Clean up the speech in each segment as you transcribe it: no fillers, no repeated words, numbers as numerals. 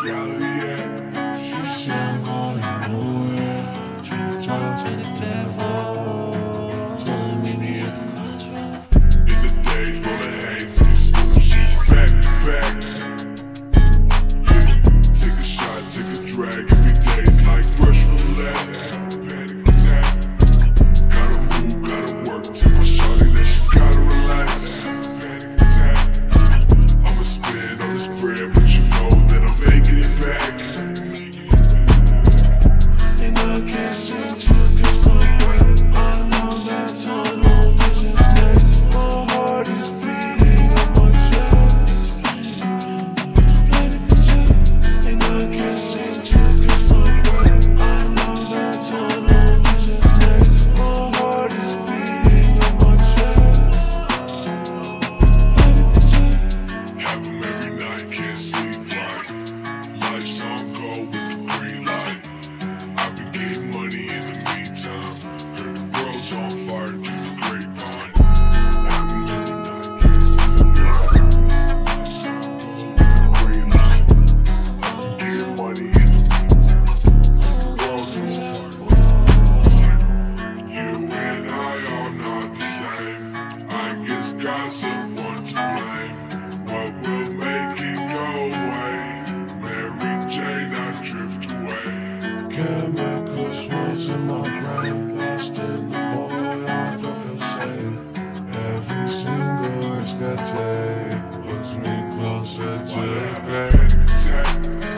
reality at? She said I'm going nowhere. Trying to talk to the devil. Telling me at the contract. In the days full of haze and smoke, she's back to back. Yeah, take a shot, take a drag. Every day's like rush roulette. Have a panic attack. Gotta move, gotta work. Tell my shawty that she gotta relax. Have a panic attack. I'ma spend all this bread, but you know that I'm making it back. And I can't seem to catch my breath. I know that tunnel vision's next. My heart is beating on my chest. Panic attack. And I can't seem to catch my breath. I know that tunnel vision's next. My heart is beating on my chest. Panic attack. Have 'em every night, can't sleep right. Life's on go with the green light. I've been getting money in the meantime. Heard the world's on fire through the grapevine. Have 'em every night, can't sleep right. Life's on go with the green light. I've been getting money in the meantime. Heard the world's on fire through the grapevine. You and I are not the same. I guess God's the one to blame. What will make it go away? Mary Jane, I drift away. Chemical swirls in my brain, lost in the void, I don't feel safe. Every single risk I take puts me closer to Why the have a grave. panic attack?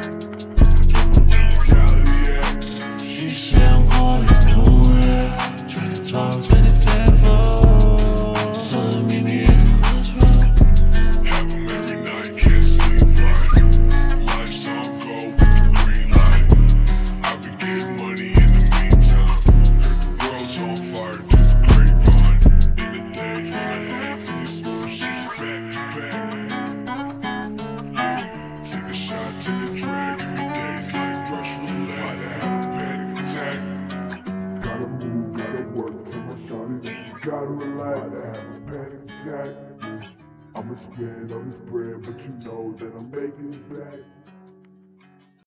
Reality at? She said I'm going nowhere. Trying to talk to the devil. Telling me at the contract. Have 'em every night, can't sleep right. Life's on go with the green light. I've been getting money in the meantime. Heard the world's on fire through the grapevine. In the days full of haze and smoke, she's back to back. Yeah, take a shot, take a drag. Every day's like rush roulette. Why to have a panic attack? Gotta move, gotta work. Tell my shawty that she gotta relax. Why to have a panic attack? I'ma spend all this bread, but you know that I'm making it back.